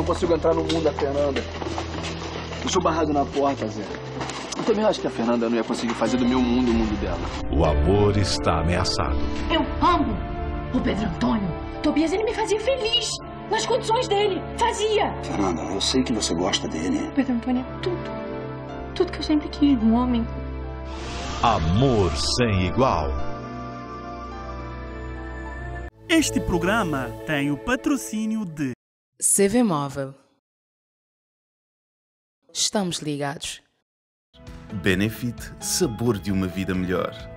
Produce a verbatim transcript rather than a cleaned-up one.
não consigo entrar no mundo da Fernanda. Eu sou barrado na porta, Zé. Eu também acho que a Fernanda não ia conseguir fazer do meu mundo o mundo dela. O amor está ameaçado. Eu amo o Pedro Antônio. Tobias, ele me fazia feliz. Nas condições dele. Fazia. Fernanda, eu sei que você gosta dele. O Pedro Antônio é tudo. Tudo que eu sempre quis, um homem. Amor sem igual. Este programa tem o patrocínio de C V Móvel. Estamos ligados. Benefit, sabor de uma vida melhor.